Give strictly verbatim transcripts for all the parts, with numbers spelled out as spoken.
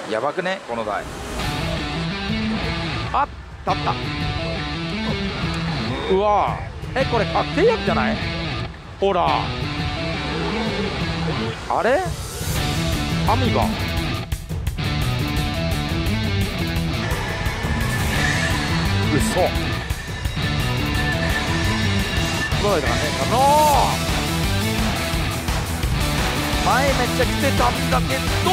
やばくねこの台。あっ立った。うわえこれ確定薬じゃない？ほらあれアミバうそどうだったかねかの前めっちゃ来てたんだけど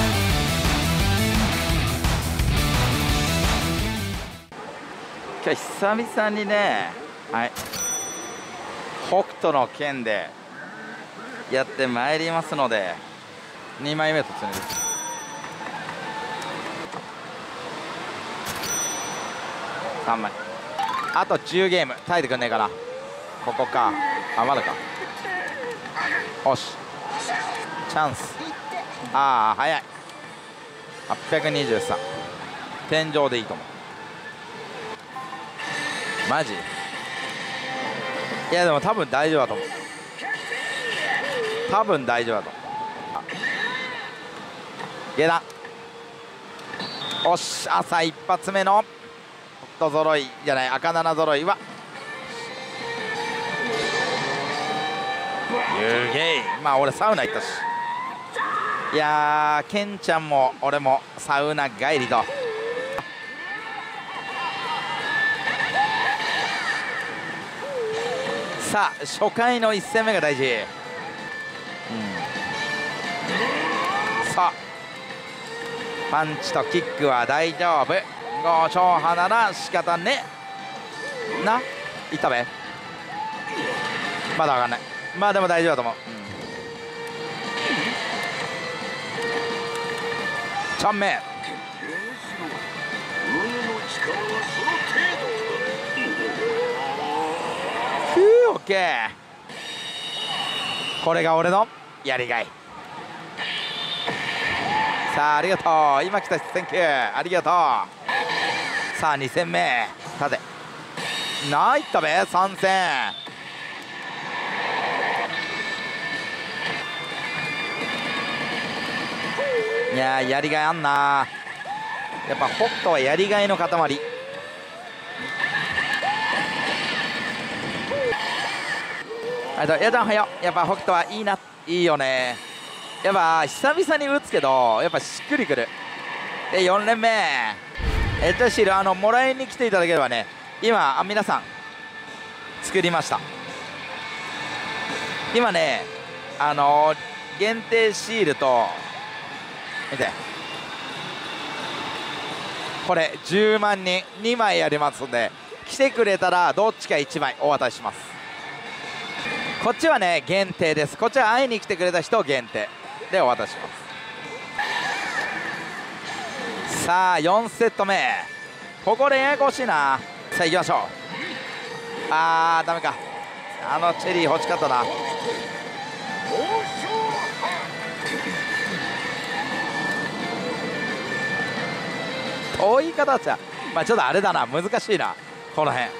今日久々にね、はい北斗の拳でやってまいりますのでにまいめ突入です。さんまいあとじゅうゲーム耐えてくんねえかな。ここかあまだか。よしチャンス。ああ早いはっぴゃくにじゅうさん天井でいいと思う。マジいやでも多分大丈夫だと思う。多分大丈夫だと思う。下段おし朝一発目の北斗揃いじゃない赤七揃いはゆげいまあ俺サウナ行ったしいやーケンちゃんも俺もサウナ帰りとさあ初回のいち戦目が大事、うん、さあパンチとキックは大丈夫。ご勝派なら仕方ねないったべまだわかんない。まあでも大丈夫だと思う、うん、ちゃんめふうオッケーこれが俺のやりがい。さあありがとう今来たセンキューありがとう。さあに戦目立てないったべさん戦いやーやりがいあんな。やっぱ北斗はやりがいの塊。あとやだはよやっぱ北斗はいいないいよね。やっぱ久々に打つけどやっぱしっくりくる。でよん連目えっとシールあのもらいに来ていただければね今あ皆さん作りました。今ねあのー、限定シールと見てこれじゅうまんにんにまいありますんで来てくれたらどっちかいちまいお渡しします。こっちはね限定です。こっちは会いに来てくれた人限定でお渡しします。さあよんセット目ここでややこしいな。さあ行きましょう。あーダメかあのチェリー欲しかったな。遠い形はまあちょっとあれだな難しいなこの辺、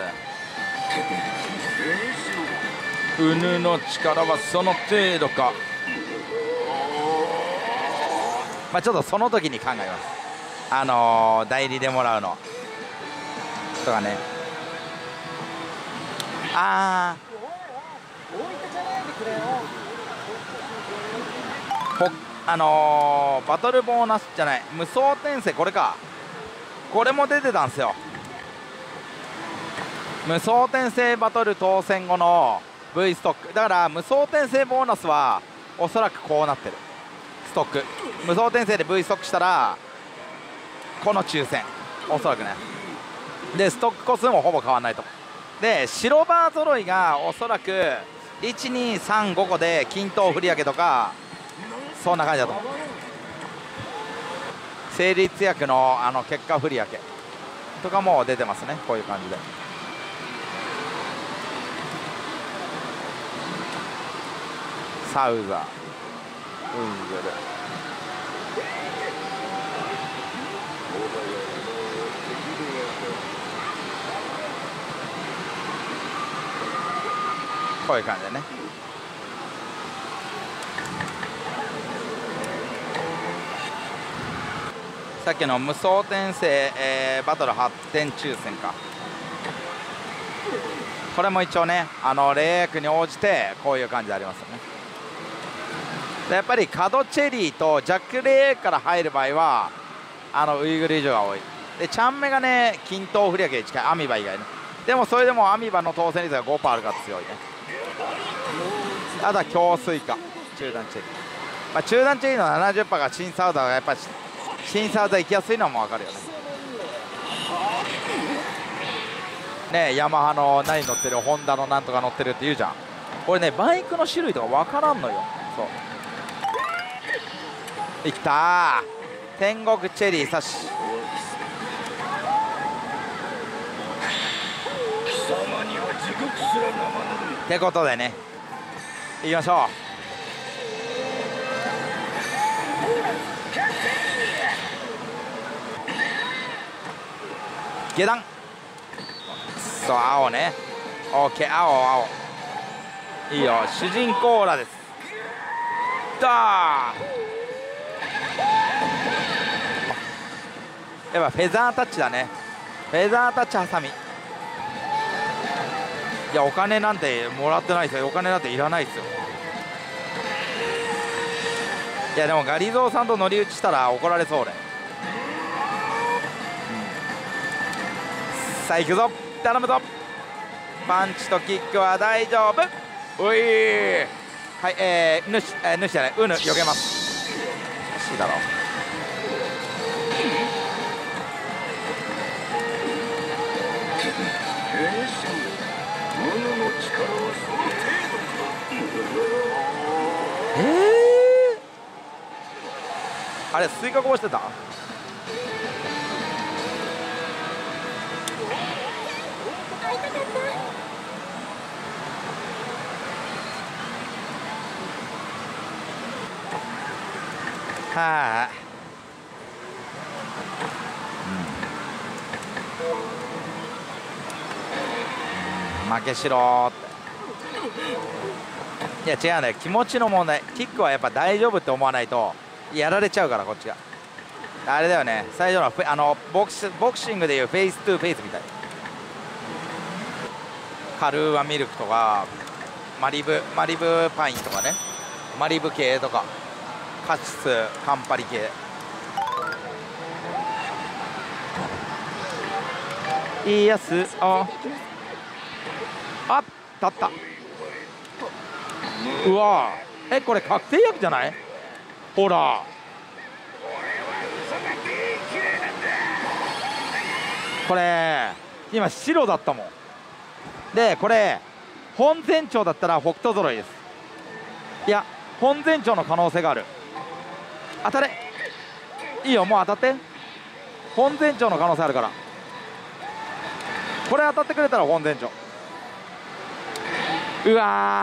うん、うぬの力はその程度か。まあちょっとその時に考えます。あのー、代理でもらうのとかね。あーあのー、バトルボーナスじゃない無双転生これかこれも出てたんですよ。無双転生バトル当選後の V ストックだから無双転生ボーナスはおそらくこうなってるストック無双転生で V ストックしたらこの抽選おそらくねでストック個数もほぼ変わらないと。で白バー揃いがおそらくいちにさんごこで均等振り分けとかそんな感じだと思う。成立薬のあの結果振り分けとかも出てますねこういう感じで。サウザーウングルこういう感じでね。 さっきの無双転生、えー、バトル発展抽選か。これも一応ね、あのレイ役に応じてこういう感じでありますよね。でやっぱり角チェリーとジャックレイから入る場合はあのウイグル以上が多い。でチャンメがね均等振り分けに近い、アミバ以外ね。でもそれでもアミバの当選率が ごパーセント あるから強いね。あとは強水か中段チェリー、まあ、中段チェリーの ななじゅっパーセント が新サウダーがやっぱり新サウダー行きやすいのも分かるよね。ねヤマハの何乗ってる、ホンダのなんとか乗ってるって言うじゃん。これねバイクの種類とか分からんのよ。そういったー天国チェリー差しってことでね、いきましょう。下段そう青ね、オーケー、青青いいよ、主人公らです。だーやっぱフェザータッチだね。フェザータッチハサミ。いやお金なんてもらってないですよ。お金なんていらないですよ。いやでもガリゾーさんと乗り打ちしたら怒られそう俺、うん、さあ行くぞ頼むぞ。パンチとキックは大丈夫。おいはい、えー、主、えー、主じゃない、うぬ避けます。しいだろう。えー、あれスイカこぼしてた。はあ、うん、負けしろーって。いや違うんだよ、気持ちの問題。キックはやっぱ大丈夫って思わないとやられちゃうからこっちが。あれだよね、最初のあのボクシ、ボクシングでいうフェイストゥフェイスみたい。カルーアミルクとかマリブマリブパインとかね、マリブ系とかカシスカンパリ系いいやつ。ああ立った。うわえこれ確定薬じゃない。ほらこれ今白だったもん。でこれ本前兆だったら北斗揃いです。いや本前兆の可能性がある。当たれいいよ、もう当たって。本前兆の可能性あるから、これ当たってくれたら本前兆。うわ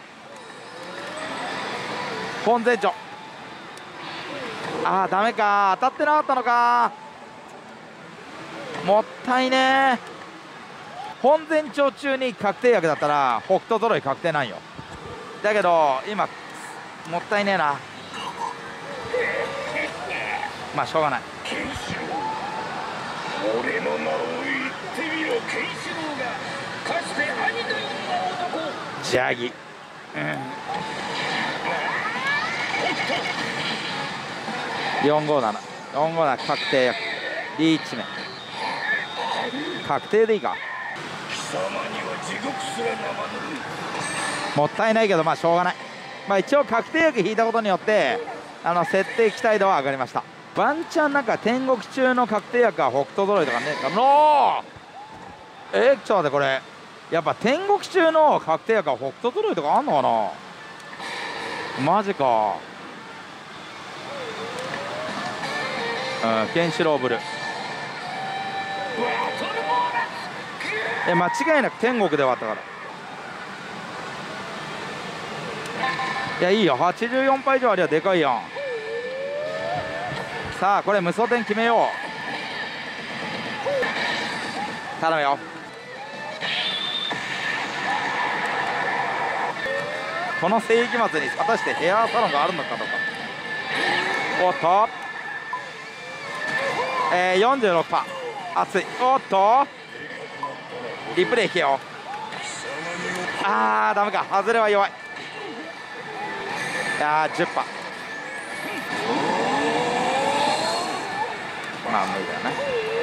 ー本前兆。あーダメか、当たってなかったのか、もったいねー。本前兆中に確定薬だったら北斗揃い確定なんよ。だけど今もったいねえな。まあしょうがない。俺の名を言ってみろケンシロウがかつて兄のような男ジャギ、うん、よんごーなな よんごーなな確定薬リーチ目確定でいいか。もったいないけどまあしょうがない。まあ一応確定薬引いたことによってあの設定期待度は上がりました。ワンチャンなんか天国中の確定薬は北斗揃いとかねえかのー。えー、ちょっと待って、これやっぱ天国中の確定薬は北斗揃いとかあんのかな。マジか。うんケンシロウブルえ間違いなく天国で終わったから。いやいいよ、はちじゅうよんパー以上ありゃでかいやん。さあこれ無双点決めよう。頼むよ。この世紀末に果たしてヘアサロンがあるのかどうか。おっとえー、よんじゅうろくパーセント 熱い。おっとリプレイ引けよ。あーダメか、外れは弱い。いやー じゅっパーセント まあ無理だよね。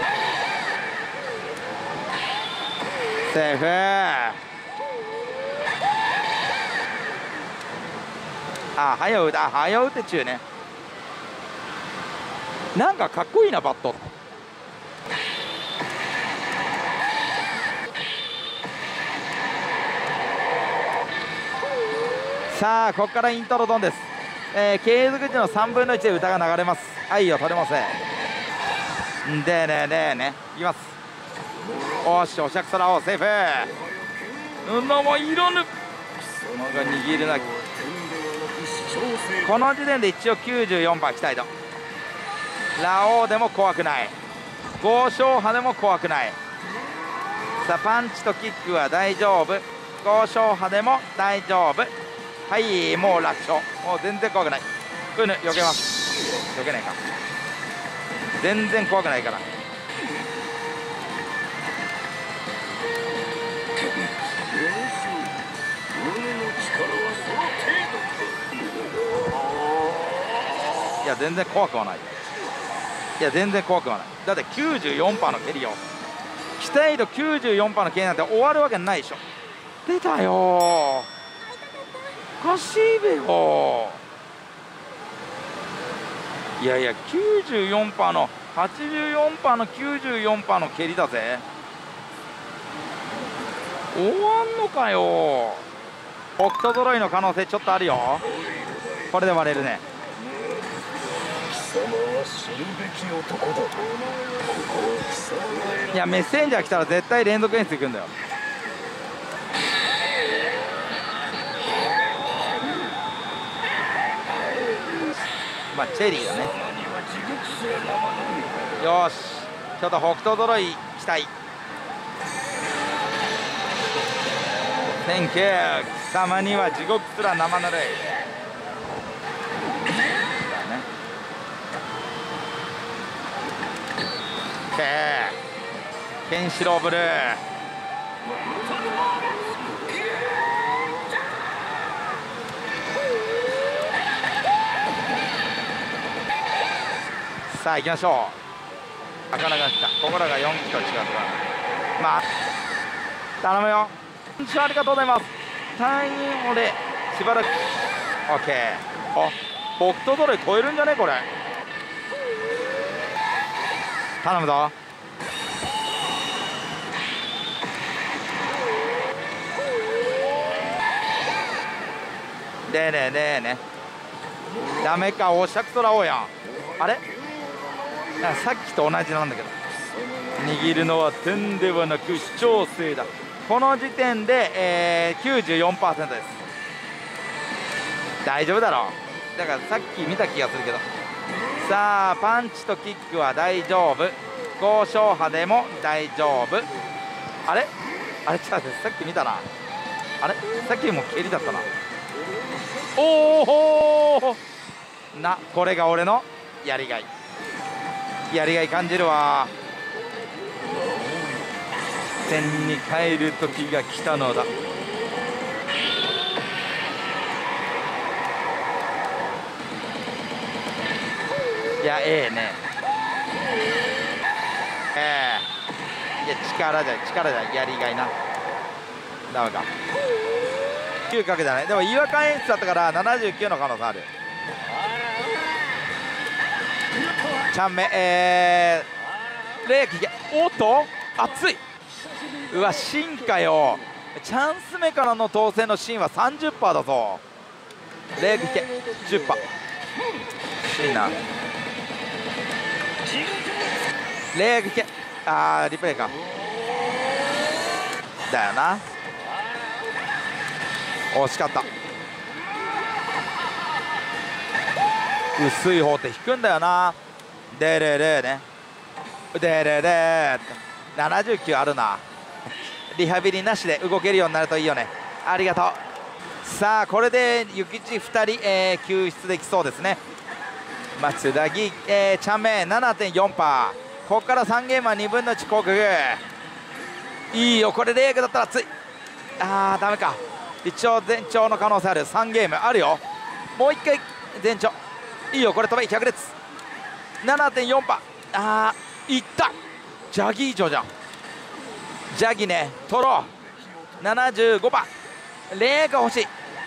セーフー。あ早打て、あ早打て中ね。なんかかっこいいなバット。さあここからイントロドンです。えー、継続時のさんぶんのいちで歌が流れます。はいよ取れませんでねねねいきます。おしおしゃくそらをセーフ。うんのもいろぬのが握るな。この時点で一応きゅうじゅうよんパーセント期待度。ラオウでも怖くない、豪商派でも怖くない。さあパンチとキックは大丈夫、豪商派でも大丈夫。はいもう楽勝、もう全然怖くない。うぬ避けます。避けないか、全然怖くないから。いや全然怖くはない。いや全然怖くはない。だって きゅうじゅうよんパーセント の蹴りよ。期待度 きゅうじゅうよんパーセント の蹴りなんて終わるわけないでしょ。出たよー、おかしいべよ。いやいや きゅうじゅうよんパーセント のはちじゅうよんパーセント の きゅうじゅうよんパーセント の蹴りだぜ。終わんのかよ。北斗揃いの可能性ちょっとあるよ。これで割れるね。いやメッセンジャー来たら絶対連続演出いくんだよ。まあチェリーだね。よしちょっと北斗揃い期待。センキュー、貴様には地獄すら生ぬるい。ケンシロウブルー。さあ行きましょう。なかなか来た。ここらがよんキロ違うところ。まあ頼むよ。ありがとうございます。隊員俺しばらく OK。 あ北斗ドレ超えるんじゃねこれ。頼むぞ。でねでねダメか、おしゃくそらおうやん。あれさっきと同じなんだけど、握るのは点ではなく主張性だ。この時点で、えー、きゅうじゅうよんパーセント です。大丈夫だろう。だからさっき見た気がするけど。さあパンチとキックは大丈夫、豪商派でも大丈夫。あれあれちょっと待って、さっき見たな。あれさっきも蹴りだったな。おおな、これが俺のやりがい。やりがい感じるわ。天に帰る時が来たのだ。いやええねええいや力じゃ力じゃやりがいな。ダメかきゅうかけじゃない。でも違和感演出だったからななじゅうきゅうの可能性ある。ちゃんめえー、レイキおっと熱い。うわ進化よ。チャンス目からの当選のシーンは さんじゅっパーセント だぞ。レイキ じゅっパーセント いいな。レイキあーリプレイかだよな。惜しかった。薄い方って引くんだよな。でれれねでれれななじゅうきゅうあるな。リハビリなしで動けるようになるといいよね。ありがとう。さあこれで諭吉ふたり、えー、救出できそうですね。松田木、えー、チャンメン ななてんよんパーセンここからさんゲームはにぶんのいち降格。いいよこれレイクだったら熱い。あーダメか。一応全長の可能性ある。さんゲームあるよ。もういっかい全長。いいよこれ飛べひゃく列 ななてんよん パー。あーいった。ジャギ以上じゃん。ジャギね取ろう。ななじゅうごパー。レイク欲しい。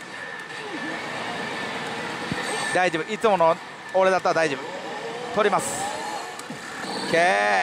大丈夫。いつもの俺だったら大丈夫。取ります。 OK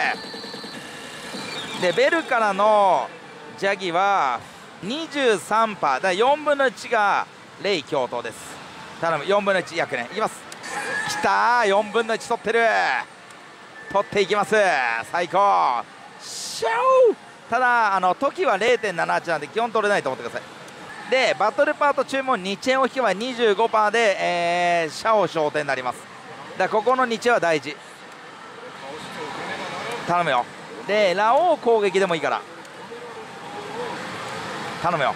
でベルからのジャギは にじゅうさんパー だからよんぶんのいちがレイ共闘です。頼む。よんぶんのいち役ねいきます。きたー。よんぶんのいち取ってる。取っていきます。最高。シャオ。ただあの時は れいてんななはち なんで基本取れないと思ってください。でバトルパート中もにチェーンを引けば にじゅうごパー で、えー、シャオ昇天になります。だからここのにチェーンは大事。頼むよ。でラオウ攻撃でもいいから頼むよ。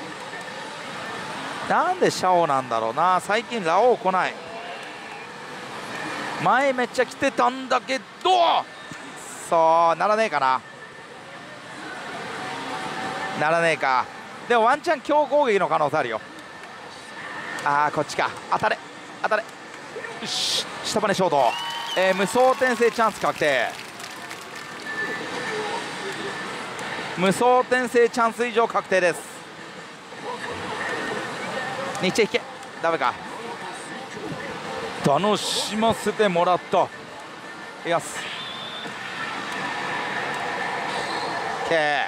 なんでシャオなんだろうな。最近ラオウ来ない。前めっちゃ来てたんだけどそうならねえかな。ならねえか。でもワンチャン強攻撃の可能性あるよ。ああこっちか。当たれ当たれ。よし下羽ショート、えー、無双転生チャンス確定。無双転生チャンス以上確定です。にチェ引けダメか。楽しませてもらった。いきます。 OK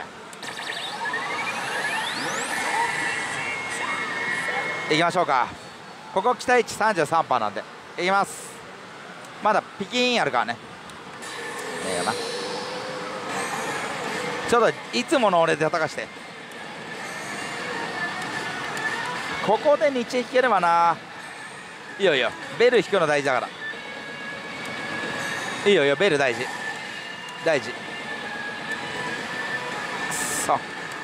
いきましょうか。ここ期待値 さんじゅうさんパーセント なんでいきます。まだピキーンやるからね。ええよな。ちょっといつもの俺で叩かして。ここでにチェ引ければな。いいよいいよベル引くの大事だから。いいよいいよベル大事大事。くそ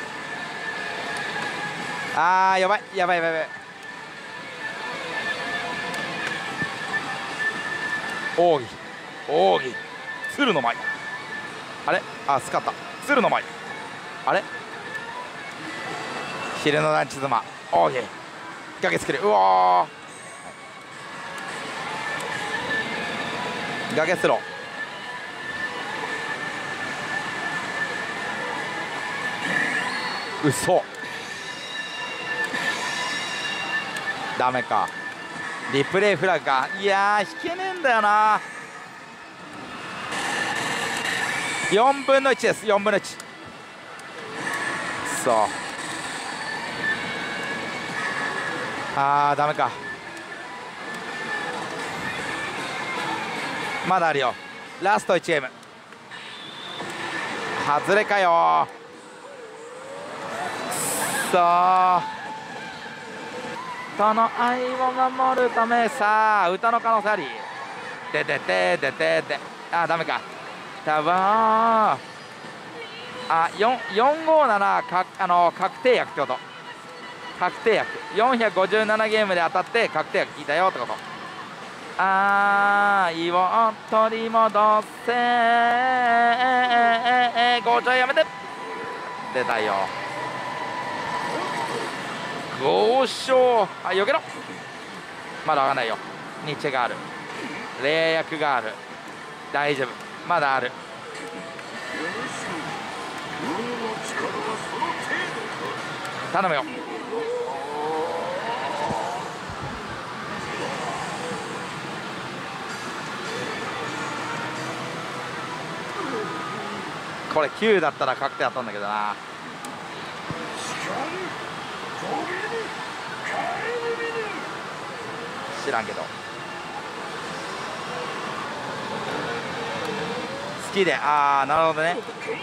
あーやばいやばいやばいやばい。奥義奥義鶴の舞。あれあスカった鶴の舞。あれ昼の団地妻奥義崖作る。うおー崖スロー。うそダメか。リプレイフラグか。いやー引けねえんだよな。よんぶんのいちです。よんぶんのいち。くそあーダメか。まだあるよ。ラストいちゲーム外れかよ。くそーその愛を守るためさあ歌の可能性あり。でででででであダメか。多分あよんごーななかあの確定薬ってこと。確定薬よんひゃくごじゅうななゲームで当たって確定薬聞いたよってこと。愛を取り戻せ強調やめて。出たよ強調。あ避けろ。まだわかんないよ。ニッチェがある霊薬がある大丈夫まだある。頼むよ。これきゅうだったら確定だったんだけどな。知らんけど好きで。ああなるほどね。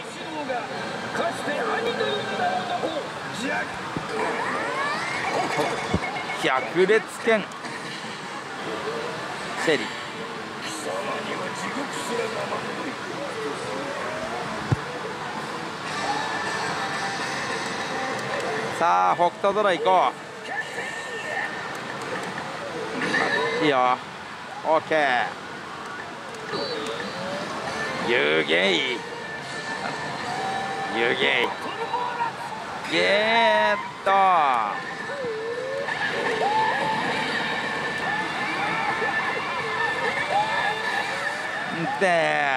百列拳シェリーさあ北斗ドラ行こう。いいよ OK 湯気湯気ゲーッとで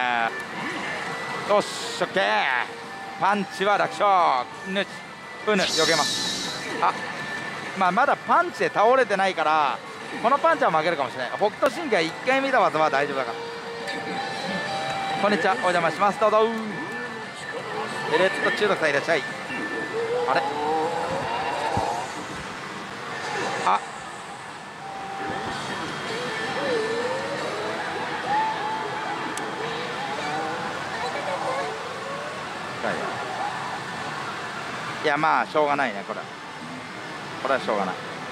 よしオッケー。パンチは楽勝。ぬちうぬ避けます。あまあまだパンチで倒れてないからこのパンチは負けるかもしれない。北斗神拳いっかい見た技は大丈夫だから。こんにちは、お邪魔します。どうぞ。エレット中毒さんいらっしゃい。あれあいやまあしょうがないね。これこれはしょうがない。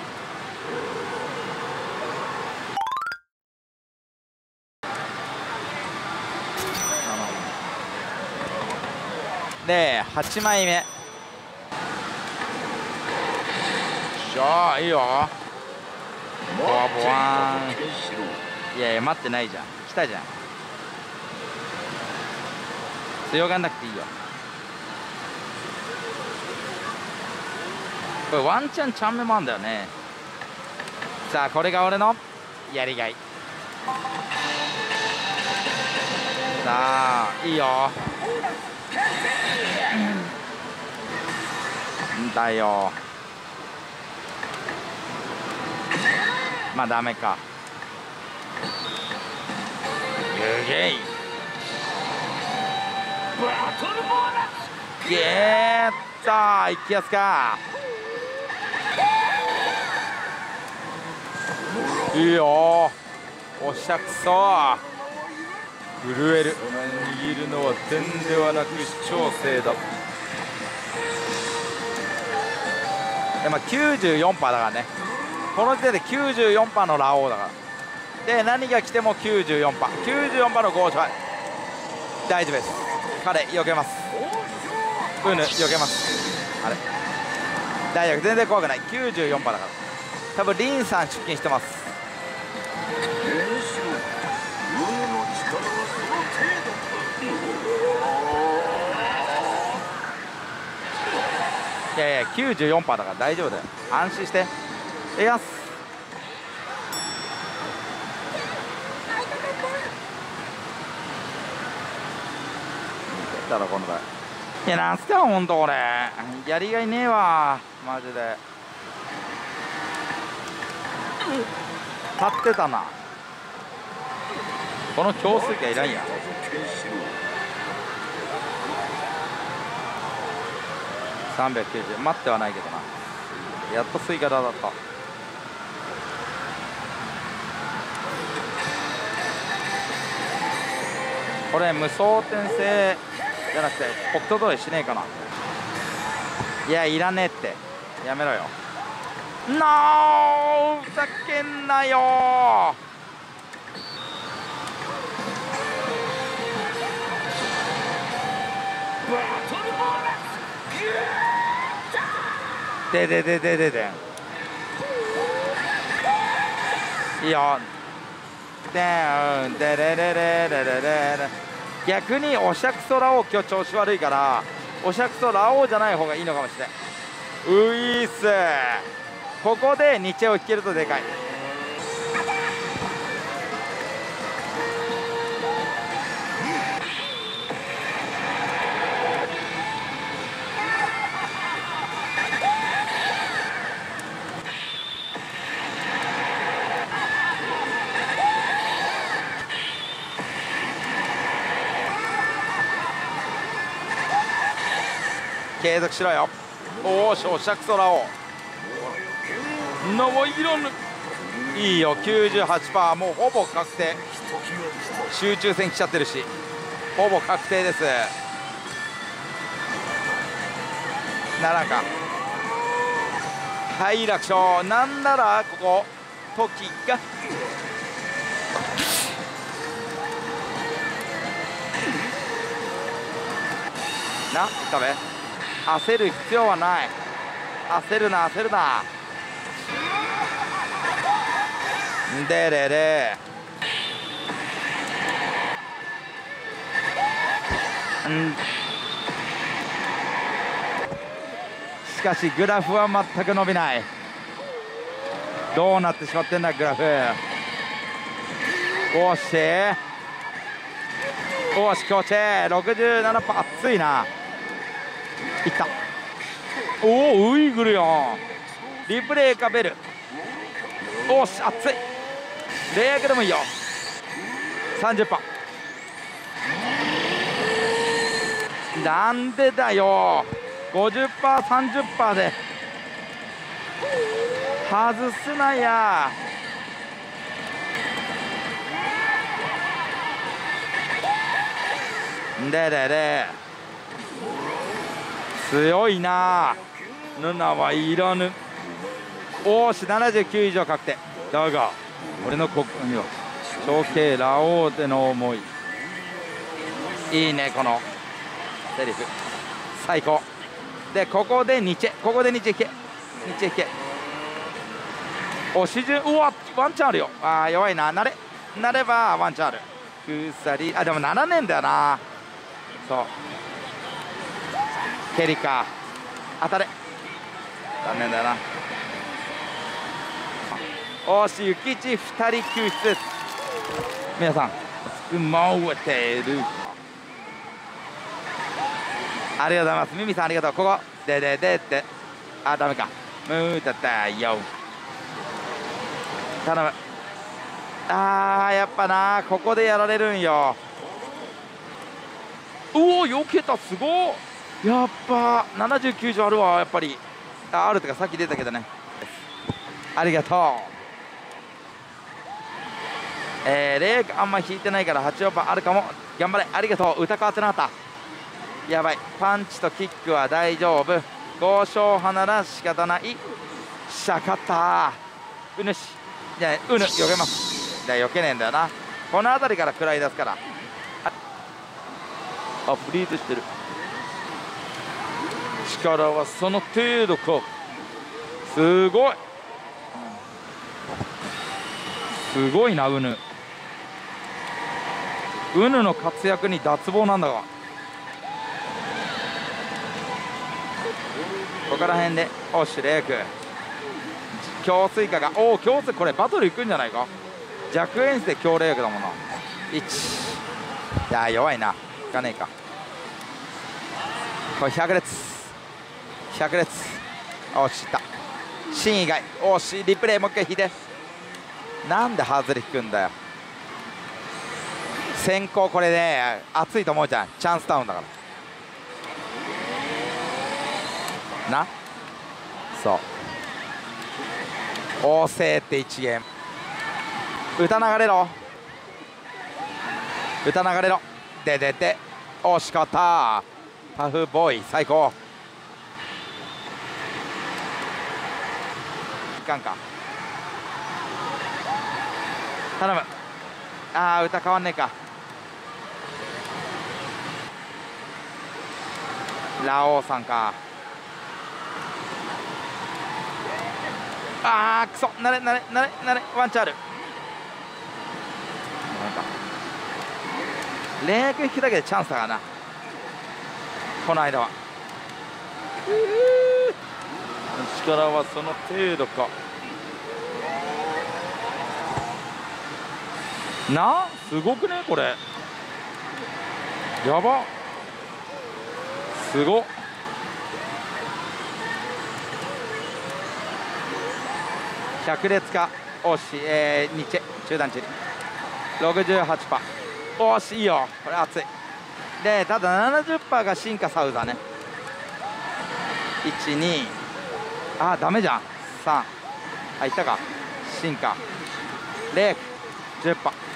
ではちまいめ。じゃあいいよ。ボワボワーン。いやいや待ってないじゃん。来たじゃん。強がんなくていいよ。これワンチャンチャンメもあんだよね。さあこれが俺のやりがい。さあいいよ。んだよ。まあダメか。湯気ゲーッといきやすか。いいよ。おしゃくそ震える。握るのは点ではなく調整だ。でまあ きゅうじゅうよんパーセント だからね。この時点で きゅうじゅうよんパーセント のラオウだから。で何が来ても きゅうじゅうよんパーセント。きゅうじゅうよんパーセント のゴーシャイ大丈夫です。彼避けます。うぬ避けます。あれ大丈夫、全然怖くない。 きゅうじゅうよんパーセント だから多分リンさん出勤してます。いやいや きゅうじゅうよんパーセント だから大丈夫だよ。安心していやす。だろこの台。いやなんすかほんと俺やりがいねえわマジで。立ってたな。この強水がいらんや。さんびゃくきゅうじゅう待ってはないけどな。やっとスイカだった。これ無双転生じゃなくて北斗同意しねえかな。いやいらねえってやめろよ。ノーふざけんなよ。ででででででいいよ。でんでれれれれれれ。逆におしゃくそラオウ今日調子悪いからおしゃくそラオウじゃない方がいいのかもしれない。ウイースここでニチェを引けるとでかい。継続しろよ。おおしおしゃくそラオウのもいろんいいよ。 きゅうじゅうはちパーセント もうほぼ確定。集中戦来ちゃってるしほぼ確定です。ならんかはい楽勝。なんならここ時がな食べ焦る必要はない。焦るな焦るな。でれれんしかしグラフは全く伸びない。どうなってしまってんだグラフ。おしおし強チ ろくじゅうななパーセント 熱いな。いった。おおウイグルよん。リプレイかベル。おし熱い。レイヤーでもいいよ。さんじゅっパーセント。なんでだよ。 ごじゅっパーセント、さんじゅっパーセント で外すなや。ででで強いな。ヌナはいらぬ。おーしななじゅうきゅう以上確定だが、俺の国民は長兄ラオウでの思い。いいねこのセリフ最高で、ここでニチェ、ここでニチェいけ、ニチェいけ。おし順、うわワンチャンあるよ。あー弱いな。なれなればワンチャンある。くさり、あでもななねんだよな。そう蹴りか当たれ、残念だよな。おしゆきちふたり救出です。皆さん回っている。ありがとうございます。ミミさんありがとう。ここでででってあダメか。ムータタよ頼む。あーやっぱなここでやられるんよ。おおよけた。すごい。やっぱななじゅうきゅう以上あるわ。やっぱり あ, あるとかさっき出たけどね。ありがとう。えー、レイクあんま引いてないからはちオーバーあるかも。頑張れ。ありがとう。歌変わってなかった。やばい。パンチとキックは大丈夫。豪商派なら仕方ない。しゃかったうぬし。じゃあうぬ避けます。じゃあ避けねえんだよな。この辺りから食らい出すから。あフリーズしてる。力はその程度か。すごいすごいなうぬ。うぬの活躍に脱帽なんだが、ここら辺でおしレイク強追加がおお強追、これバトルいくんじゃないか。弱演出で強レイクだもんな。いちいや弱いな。いかねえか。これ百列百列おしいった。芯以外おしリプレイもう一回引いて。なんで外れ引くんだよ。先行これね熱いと思うじゃん。チャンスタウンだからな。そう旺盛っていちゲーム。歌流れろ歌流れろででで惜しかった。パフボーイ最高。いかんか頼む。あー歌変わんねえか。ラオウさんか。あーくそなれなれなれなれワンチャンある。レイク引くだけでチャンスだからなこの間は。力はその程度かな。すごくねこれ。やばすごっ。百列かおし、えー、ニチェ中段チリ ろくじゅうはちパーセント おしいいよこれ熱い。でただ ななじゅっパーセント が進化サウザーね。いちにあーダメじゃん。さんあいったか進化レイクじゅっパーセント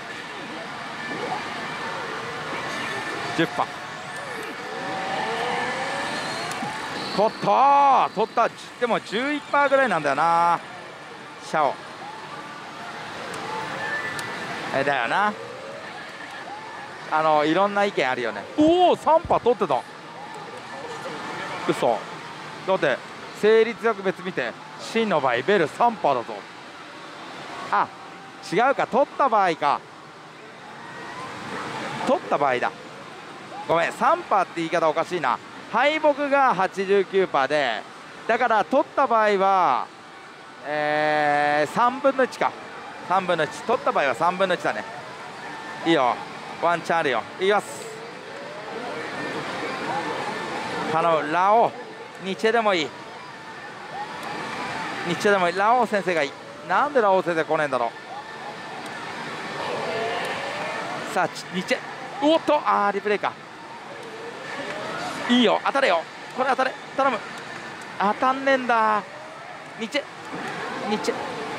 じゅっパーセント 取ったー取った。でも じゅういちパーセント ぐらいなんだよなシャオ。えだよな。あのいろんな意見あるよね。おおさんパーセント取ってた。嘘だって成立学別見て真の場合ベルさんパーセントだぞ。あ違うか取った場合か取った場合だ。 ごめん さんパーセント って言い方おかしいな。敗北が はちじゅうきゅうパーセント で、だから取った場合はえー、さんぶんのいちか。さんぶんのいち取った場合はさんぶんのいちだね。いいよ、ワンチャンあるよ。いきます。頼む、ラオウニチェでもいい、ニチェでもいい、ラオウ先生がいい。なんでラオウ先生来ねえんだろう。さあニチェ、おっと、あーリプレイか。いいよ、当たれよ、これ当たれ、頼む。当たんねえんだ。ニチェニチェ、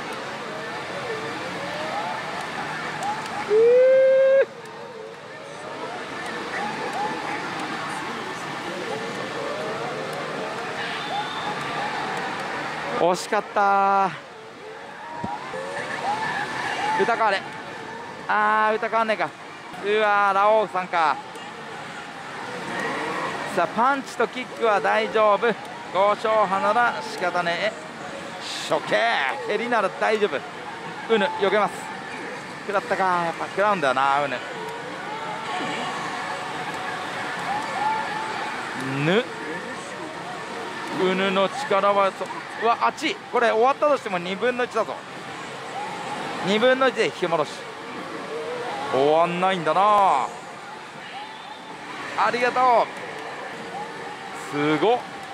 惜しかったー。歌変われ、あー歌変わんねえか。うわーラオウさんか。さあパンチとキックは大丈夫。ご勝派なら仕方ねえ。処刑蹴りなら大丈夫。うぬ避けます。食らったか、やっぱ食らうんだよな。うぬぬうぬの力はそうわ、あっちこれ終わったとしてもにぶんのいちだぞ。にぶんのいちで引き戻し終わんないんだな。ありがとう、すごっ。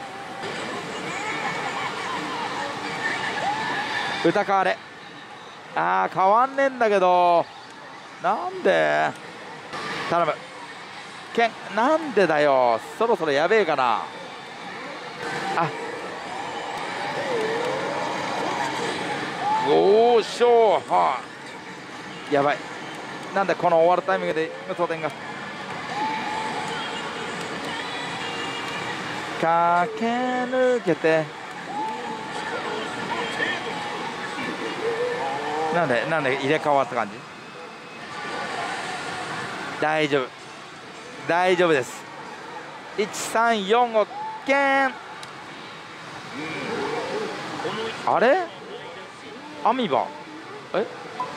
歌変われ、あー変わんねえんだけど、なんで頼むけん、なんでだよ、そろそろやべえかな。あおーしょーはあ、やばい。なんでこの終わるタイミングで無双点が駆け抜けて、なんでなんで入れ替わった感じ。大丈夫大丈夫です。いちさんよんごけん、あれアミバ、え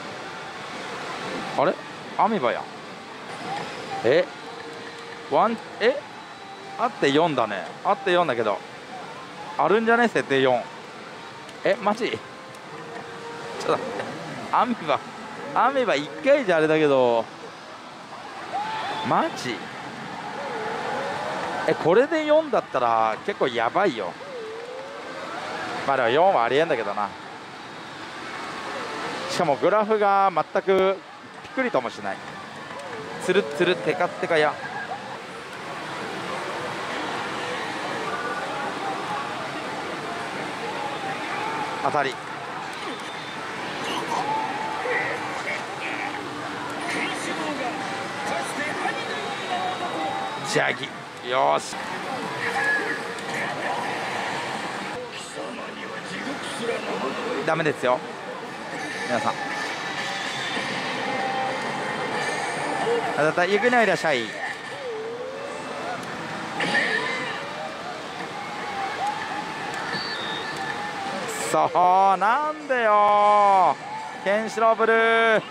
あれアミバや、えワンえあってよんだね。あってよんだけどあるんじゃね設定よん。えマジちょっと待って、アミバアミバいっかいじゃあれだけどマジえこれでよんだったら結構やばいよ。まあでもよんはありえんだけどな。しかもグラフが全くピクリともしない。つるつるテカテカや。当たりジャギ、よしダメですよ皆さん。あなた行くのいらっしゃい。そうなんでよケンシロウブルー。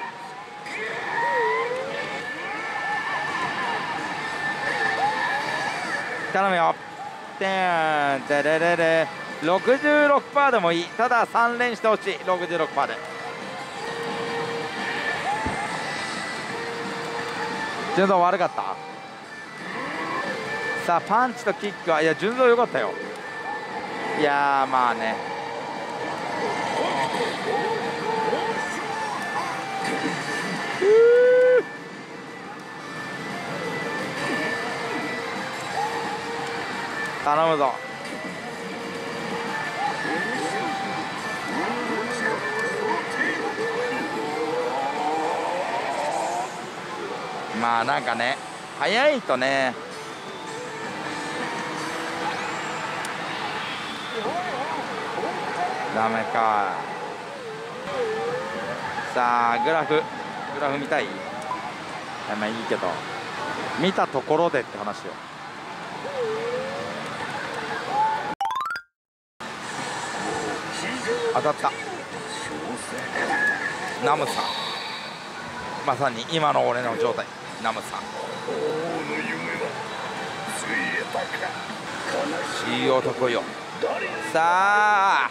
頼むよ。てんてれれれ ろくじゅうろくパーセント でもいい。たださん連してほしい。 ろくじゅうろくパーセント で順造悪かった。さあパンチとキックは、いや順造良かったよ。いやーまあね頼むぞ。まあなんかね早いとねダメか。さあグラフグラフ見たい。まあいいけど見たところでって話よ。当たった。ナムさんまさに今の俺の状態。ナムさんいい男よ。さあ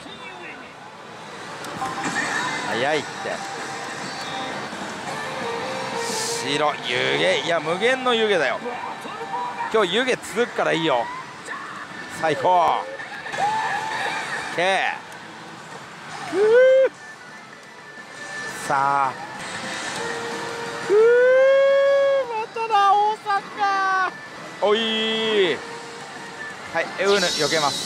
早いって。白湯気、いや無限の湯気だよ。今日湯気続くからいいよ。最高。 OK。 さあふう、まただ大阪。おい、はい、ウーヌ避けます。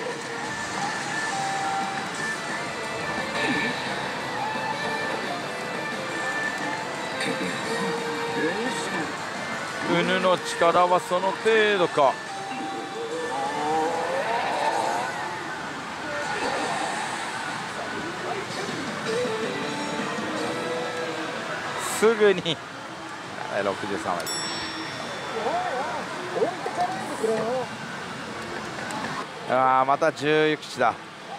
ウヌの力はその程度か。すぐにろくじゅうさん割。ああ、またじゅうきちだ。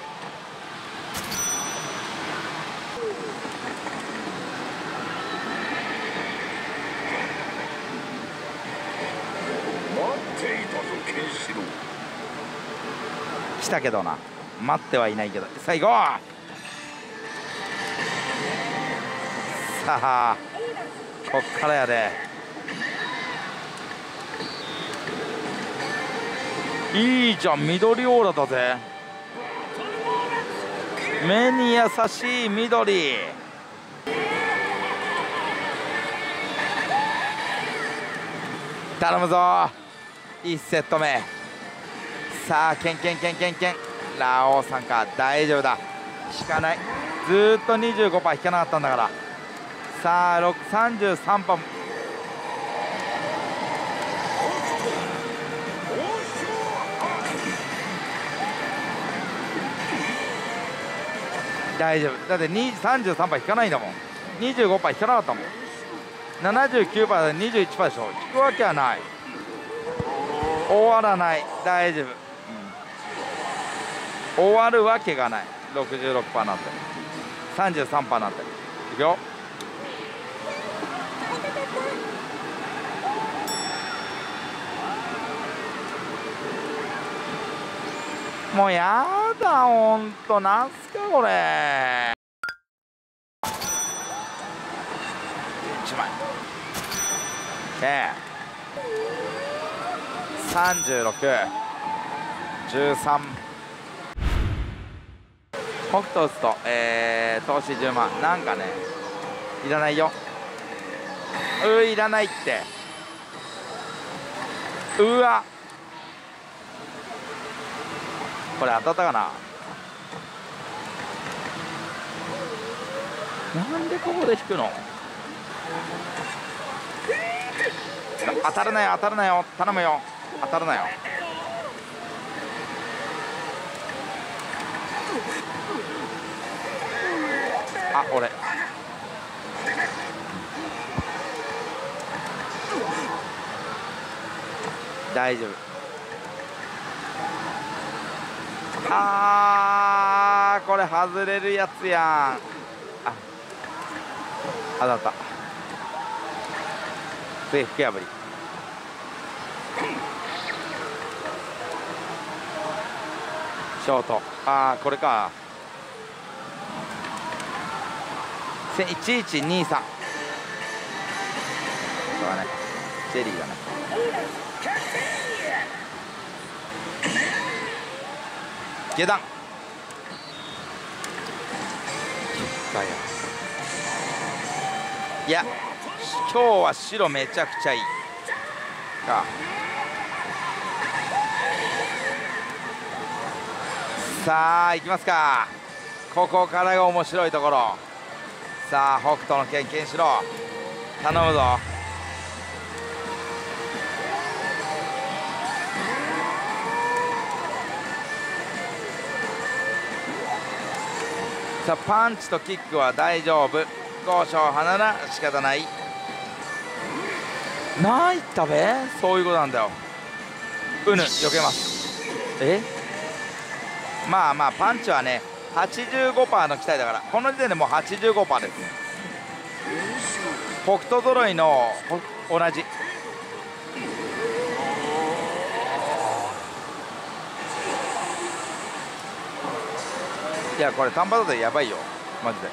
来たけどな、待ってはいないけど、最後さあこっからやで。いいじゃん、緑オーラだぜ。目に優しい緑。頼むぞ、いちセット目。さあケンケンケンケンケン、ラオウさんか、大丈夫だ、引かない。ずーっと にじゅうごパーセント 引かなかったんだから。さあさんじゅうさんパー大丈夫だって、さんじゅうさんパーセント 引かないんだもん。 にじゅうごパーセント 引かなかったもん。 ななじゅうきゅうパーセント で にじゅういちパーセント でしょ。引くわけはない。終わらない、大丈夫、うん、終わるわけがない。 ろくじゅうろくパーセント なんて さんじゅうさんパーセント なんて。いくよ。もうやだ、ほんと、なんすかこれ。いちまい OK。 さんじゅうろく、じゅうさん。北斗打つと、えー、投資じゅうまん。なんかね、いらないよ。うー、いらないって。うわ、これ当たったかな。なんでここで引くの。当たるなよ、当たるなよ、頼むよ、当たるなよ。あ、俺大丈夫。あー、これ外れるやつやん。あ、当たった。セーフ破り。ショート、あー、これか。いちいちにさん。そうだね、ジェリーだね。下段いや、今日は白めちゃくちゃいいか。さあ行きますか。ここからが面白いところ。さあ北斗の剣、ケンシロウ頼むぞ。さあパンチとキックは大丈夫。高所花なら仕方ない。ないったべ、そういうことなんだよ。うぬ避けます。え、まあまあパンチはね はちじゅうごパーセント の期待だから、この時点でもう はちじゅうごパーセント です。北斗揃いの同じ。 いやこれ単発でやばいよマジで。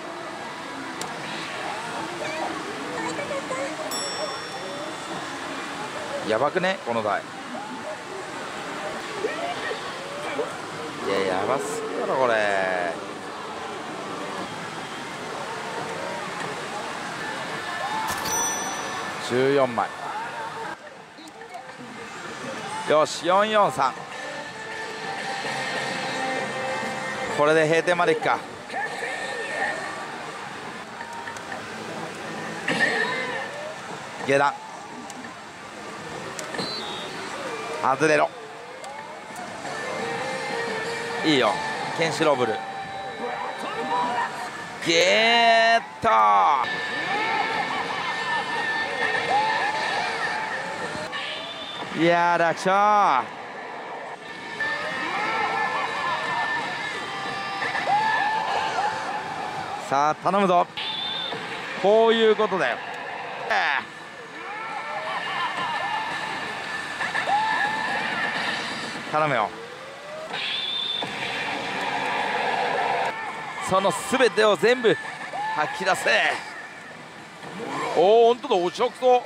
やばくねこの台。いややばすぎだろこれ。じゅうよんまい。よしよんよんさん。これで閉店までいくか。下段外れろ。いいよケンシロウブルゲーッと。いやー楽勝。さあ頼むぞ。こういうことだよ。頼むよ。その全てを全部吐き出せ。おお、ほんとだ、おちゃくそ。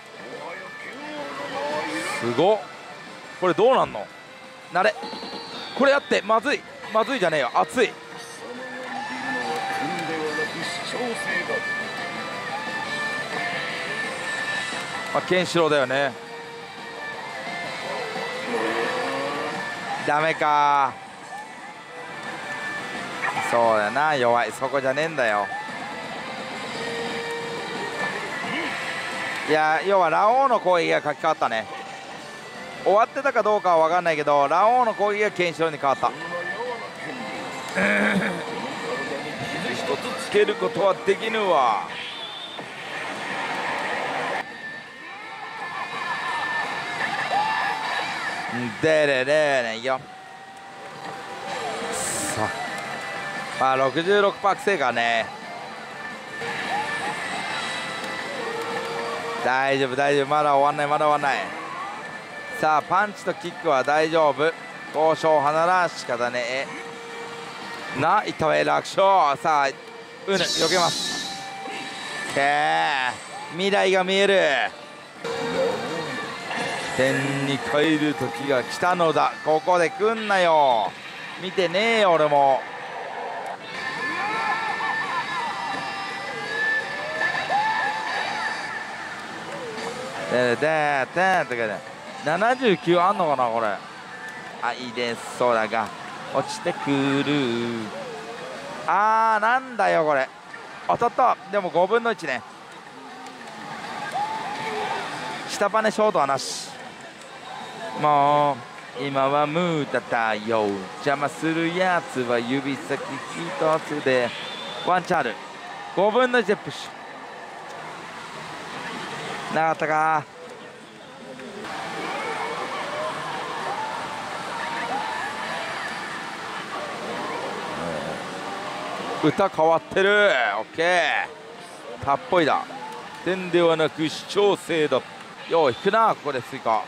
すごっ。これどうなんの。慣れこれやってまずいまずいじゃねえよ、熱い。まあ、ケンシロウだよね。ダメか。そうだな、弱い。そこじゃねえんだよ。いや要はラオウの攻撃が書き換わったね。終わってたかどうかは分かんないけど、ラオウの攻撃がケンシロウに変わった。一つつけることはできぬわ。でれれれよ。さあ、まあ、ろくじゅうろくパーク成果ね。大丈夫大丈夫、まだ終わんないまだ終わんない。さあパンチとキックは大丈夫。交渉花ら仕方ねえな。いったわ楽勝。さあうぬ避けます。けー未来が見える。天に帰る時が来たのだ。ここで来んなよ。見てねえよ俺も。でででとかでななじゅうきゅうあんのかなこれ。あいいです空が落ちてくる。あーなんだよこれ。当たった。でもごぶんのいちね。下バネショートはなし。もう今は無駄だよ。邪魔するやつは指先一つでワンチャンある。ごぶんのいちでプッシュなかったか。歌変わってる。オッケーたっぽいだ。点ではなく視聴性だ。よう引くなここで追加。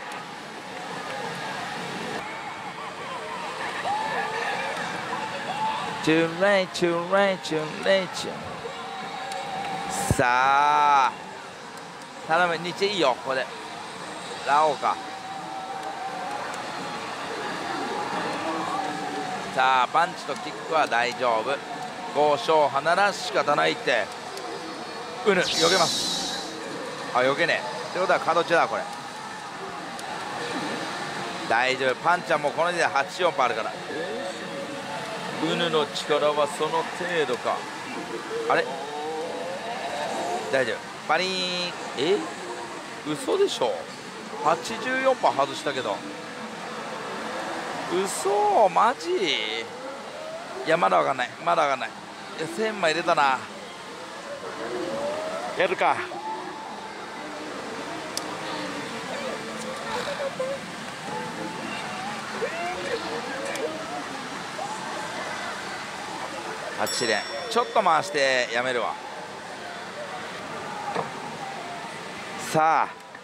チューレイチューレイチューレイチュー。さあ頼む日いいよここで。ラオウか。さあパンチとキックは大丈夫。交渉花ら仕方ないって。うぬ避けます。あ避けねえってことは角地だこれ。大丈夫。パンチはもうこの時点ではちじゅうよんパーセントあるから。うぬの力はその程度か。あれ大丈夫。パリーン。え嘘でしょ。はちじゅうよんパーセント外したけど。嘘マジ。いやまだわかんないまだわかんない。いやせんまい入れたな。やるか。はち連ちょっと回してやめるわ。さ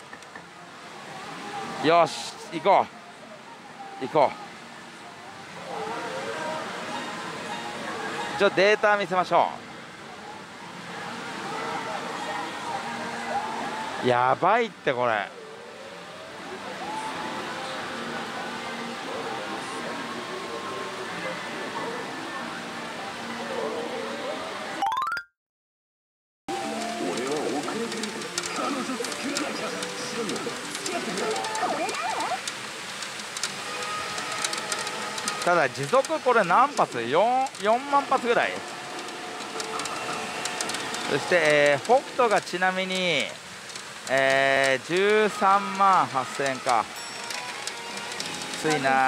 あよし行こう行こう。 ちょっとデータ見せましょう。やばいってこれ。ただ時速これ何発 4, 4万発ぐらい。そして、えー、北斗がちなみに、えー、じゅうさんまんはっせんか。ついな。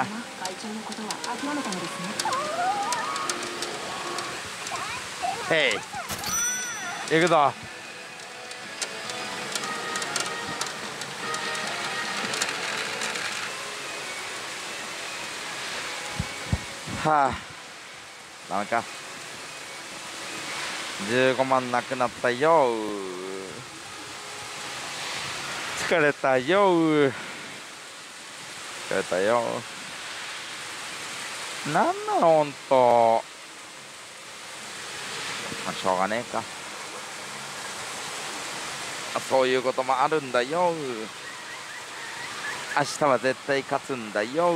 へい行くぞ。はあ、ダメか。じゅうごまんなくなったよ。疲れたよ。疲れたよ。なんなのほんと。まあしょうがねえか。そういうこともあるんだよ。明日は絶対勝つんだよ。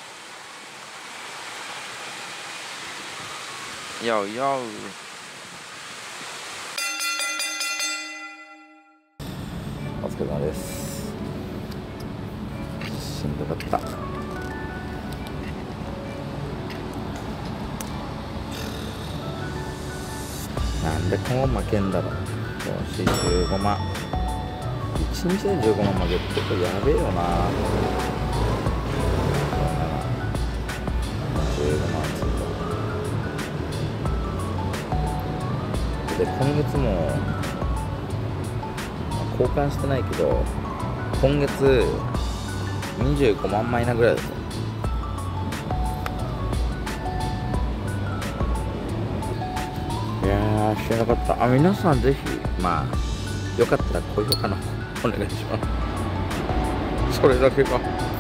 よよ。お疲れ様です。しんどかった。なんでこう負けんだろう。よし、じゅうごまん。いちにちでじゅうごまん負けってこれやべえよな。じゅうごまんついた。で、今月も交換してないけど、今月にじゅうごまんまいなぐらいですよ。いやー、知らなかった。あ、皆さんぜひ、まあよかったら高評価のお願いします。それだけか。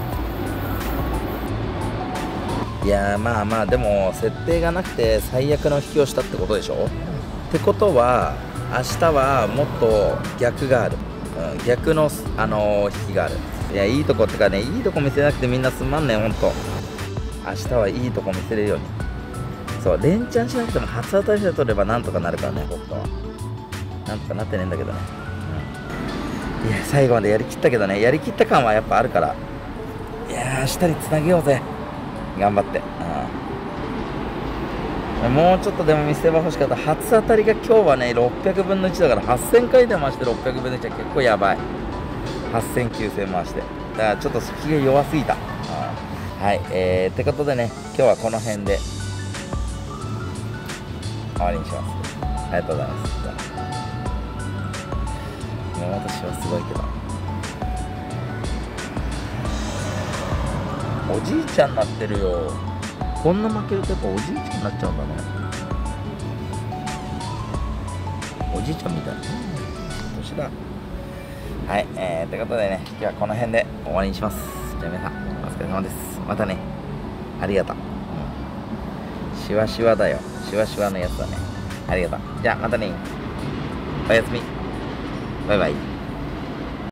いやー、まあまあでも設定がなくて最悪の引きをしたってことでしょ。ってことは明日はもっと逆がある、うん、逆の、あのー、引きがある。いや、いいとこってかね、いいとこ見せなくてみんなすまんねん、ほんと。明日はいいとこ見せれるように。そう、連チャンしなくても初当たりで取ればなんとかなるからね、僕とは。なんとかなってねえんだけどね、うん、いや、最後までやりきったけどね、やりきった感はやっぱあるから。いやー、明日につなげようぜ、頑張って。うん、もうちょっとでも見せ場欲しかった。初当たりが今日はねろっぴゃくぶんのいちだから、はっせんかいで回してろっぴゃくぶんのいちは結構やばい。はっせんきゅうせん回して、だからちょっと引きが弱すぎた。うん、はい、えー、ってことでね、今日はこの辺で終わりにします。ありがとうございます。もう私はすごいけど、おじいちゃんになってるよ。こんな負けるとやっぱおじいちゃんになっちゃうんだね。おじいちゃんみたいな年だ。はい、えー、ということでね、今日はこの辺で終わりにします。じゃあ皆さんお疲れ様です。またね、ありがとう。うん、シワシワだよ、シワシワのやつだね。ありがとう。じゃあまたね、おやすみ、バイバイ。